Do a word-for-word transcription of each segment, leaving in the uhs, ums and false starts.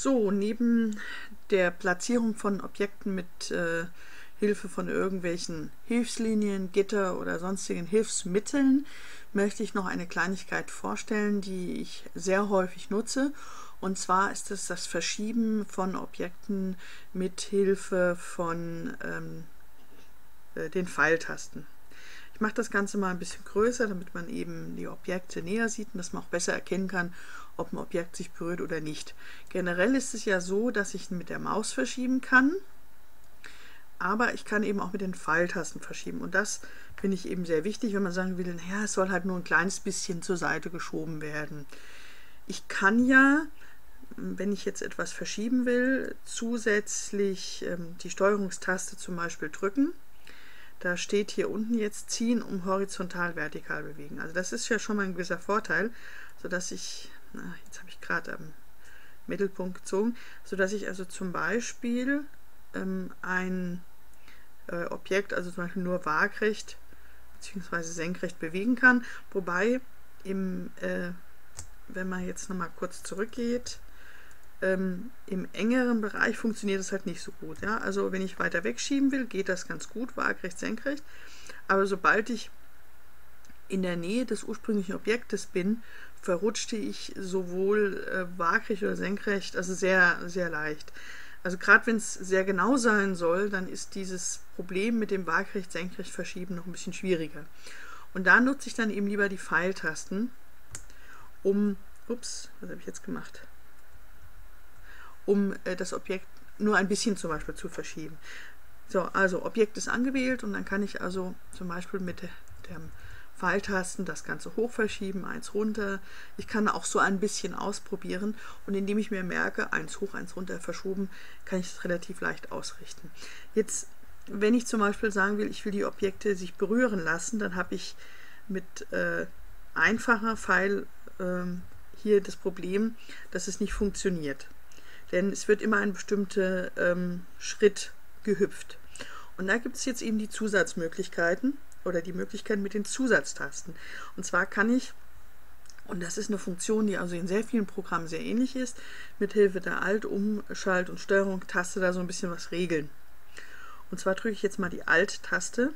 So, neben der Platzierung von Objekten mit äh, Hilfe von irgendwelchen Hilfslinien, Gitter oder sonstigen Hilfsmitteln möchte ich noch eine Kleinigkeit vorstellen, die ich sehr häufig nutze. Und zwar ist es das Verschieben von Objekten mit Hilfe von ähm, äh, den Pfeiltasten. Ich mache das Ganze mal ein bisschen größer, damit man eben die Objekte näher sieht und dass man auch besser erkennen kann, ob ein Objekt sich berührt oder nicht. Generell ist es ja so, dass ich mit der Maus verschieben kann, aber ich kann eben auch mit den Pfeiltasten verschieben. Und das finde ich eben sehr wichtig, wenn man sagen will, naja, es soll halt nur ein kleines bisschen zur Seite geschoben werden. Ich kann ja, wenn ich jetzt etwas verschieben will, zusätzlich ähm, die Steuerungstaste zum Beispiel drücken. Da steht hier unten jetzt ziehen, um horizontal, vertikal bewegen. Also das ist ja schon mal ein gewisser Vorteil, sodass ich, na, jetzt habe ich gerade am Mittelpunkt gezogen, sodass ich also zum Beispiel ähm, ein äh, Objekt, also zum Beispiel nur waagrecht bzw. senkrecht bewegen kann. Wobei, im, äh, wenn man jetzt nochmal kurz zurückgeht, Ähm, im engeren Bereich funktioniert es halt nicht so gut. Ja? Also wenn ich weiter wegschieben will, geht das ganz gut, waagrecht, senkrecht. Aber sobald ich in der Nähe des ursprünglichen Objektes bin, verrutschte ich sowohl äh, waagrecht oder senkrecht, also sehr, sehr leicht. Also gerade wenn es sehr genau sein soll, dann ist dieses Problem mit dem waagrecht, senkrecht verschieben noch ein bisschen schwieriger. Und da nutze ich dann eben lieber die Pfeiltasten, um, ups, was habe ich jetzt gemacht? um äh, das Objekt nur ein bisschen zum Beispiel zu verschieben. So, also Objekt ist angewählt und dann kann ich also zum Beispiel mit den Pfeiltasten das Ganze hoch verschieben, eins runter. Ich kann auch so ein bisschen ausprobieren und indem ich mir merke, eins hoch, eins runter verschoben, kann ich es relativ leicht ausrichten. Jetzt, wenn ich zum Beispiel sagen will, ich will die Objekte sich berühren lassen, dann habe ich mit äh, einfacher Pfeil äh, hier das Problem, dass es nicht funktioniert. Denn es wird immer ein bestimmter ähm, Schritt gehüpft. Und da gibt es jetzt eben die Zusatzmöglichkeiten oder die Möglichkeiten mit den Zusatztasten. Und zwar kann ich, und das ist eine Funktion, die also in sehr vielen Programmen sehr ähnlich ist, mit Hilfe der Alt-, Umschalt- und Steuerung-Taste da so ein bisschen was regeln. Und zwar drücke ich jetzt mal die Alt-Taste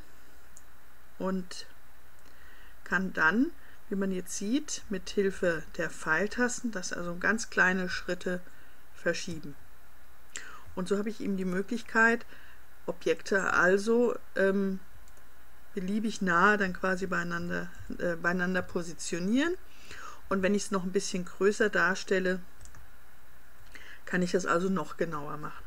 und kann dann, wie man jetzt sieht, mit Hilfe der Pfeiltasten, das also ganz kleine Schritte verschieben. Und so habe ich eben die Möglichkeit, Objekte also ähm, beliebig nahe dann quasi beieinander, äh, beieinander positionieren. Und wenn ich es noch ein bisschen größer darstelle, kann ich das also noch genauer machen.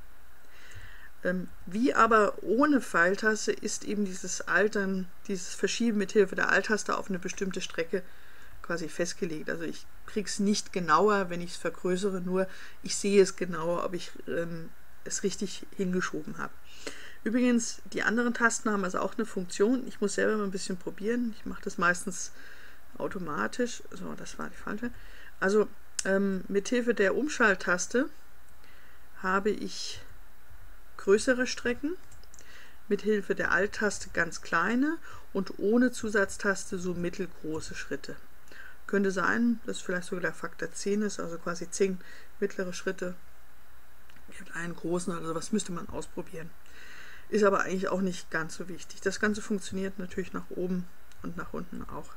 Ähm, wie aber ohne Pfeiltaste ist eben dieses Altern, dieses Verschieben mit Hilfe der Alt-Taste auf eine bestimmte Strecke quasi festgelegt. Also ich kriege es nicht genauer, wenn ich es vergrößere, nur ich sehe es genauer, ob ich ähm, es richtig hingeschoben habe. Übrigens, die anderen Tasten haben also auch eine Funktion. Ich muss selber mal ein bisschen probieren. Ich mache das meistens automatisch. So, das war die falsche. Also ähm, mit Hilfe der Umschalttaste habe ich größere Strecken, mit Hilfe der Alt-Taste ganz kleine und ohne Zusatztaste so mittelgroße Schritte. Könnte sein, dass vielleicht sogar der Faktor zehn ist, also quasi zehn mittlere Schritte mit einen großen oder sowas, müsste man ausprobieren. Ist aber eigentlich auch nicht ganz so wichtig. Das Ganze funktioniert natürlich nach oben und nach unten auch.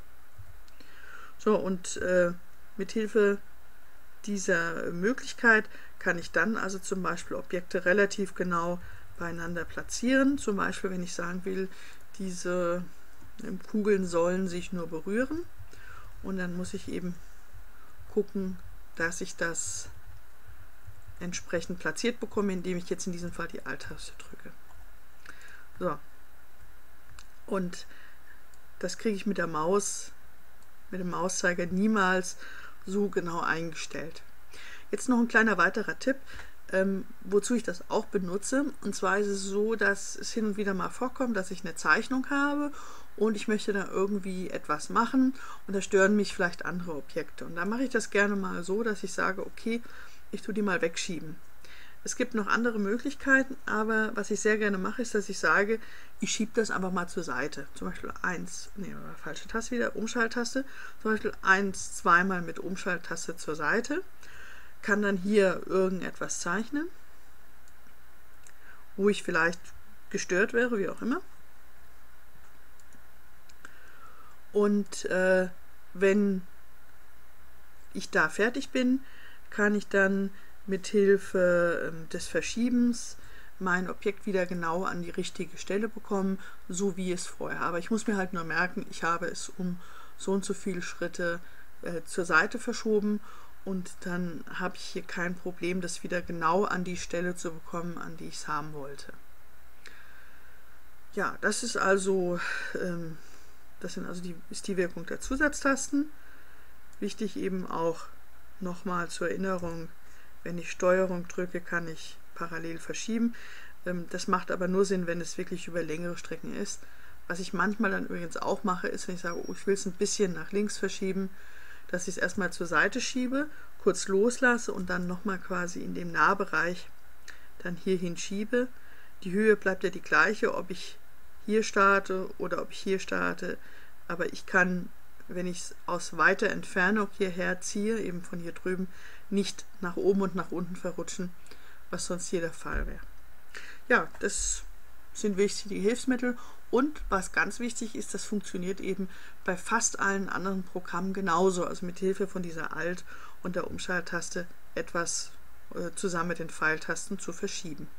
So, und äh, mit Hilfe dieser Möglichkeit kann ich dann also zum Beispiel Objekte relativ genau beieinander platzieren. Zum Beispiel, wenn ich sagen will, diese Kugeln sollen sich nur berühren. Und dann muss ich eben gucken, dass ich das entsprechend platziert bekomme, indem ich jetzt in diesem Fall die Alt-Taste drücke. So. Und das kriege ich mit der Maus, mit dem Mauszeiger niemals so genau eingestellt. Jetzt noch ein kleiner weiterer Tipp, ähm, wozu ich das auch benutze. Und zwar ist es so, dass es hin und wieder mal vorkommt, dass ich eine Zeichnung habe und ich möchte da irgendwie etwas machen und da stören mich vielleicht andere Objekte. Und da mache ich das gerne mal so, dass ich sage, okay, ich tue die mal wegschieben. Es gibt noch andere Möglichkeiten, aber was ich sehr gerne mache, ist, dass ich sage, ich schiebe das einfach mal zur Seite. Zum Beispiel eins, nee, falsche Taste wieder, Umschalttaste. Zum Beispiel eins, zweimal mit Umschalttaste zur Seite. kann dann hier irgendetwas zeichnen, wo ich vielleicht gestört wäre, wie auch immer. Und äh, wenn ich da fertig bin, kann ich dann mit Hilfe äh, des Verschiebens mein Objekt wieder genau an die richtige Stelle bekommen, so wie es vorher. Aber ich muss mir halt nur merken, ich habe es um so und so viele Schritte äh, zur Seite verschoben und dann habe ich hier kein Problem, das wieder genau an die Stelle zu bekommen, an die ich es haben wollte. Ja, das ist also, ähm, das sind also die, ist die Wirkung der Zusatztasten. Wichtig eben auch nochmal zur Erinnerung, wenn ich Steuerung drücke, kann ich parallel verschieben. Ähm, das macht aber nur Sinn, wenn es wirklich über längere Strecken ist. Was ich manchmal dann übrigens auch mache, ist, wenn ich sage, oh, ich will es ein bisschen nach links verschieben, dass ich es erstmal zur Seite schiebe, kurz loslasse und dann nochmal quasi in dem Nahbereich dann hier hinschiebe. Die Höhe bleibt ja die gleiche, ob ich hier starte oder ob ich hier starte, aber ich kann, wenn ich es aus weiter Entfernung hierher ziehe, eben von hier drüben, nicht nach oben und nach unten verrutschen, was sonst hier der Fall wäre. Ja, das sind wichtige Hilfsmittel und was ganz wichtig ist, das funktioniert eben bei fast allen anderen Programmen genauso, also mit Hilfe von dieser Alt- und der Umschalttaste etwas äh, zusammen mit den Pfeiltasten zu verschieben.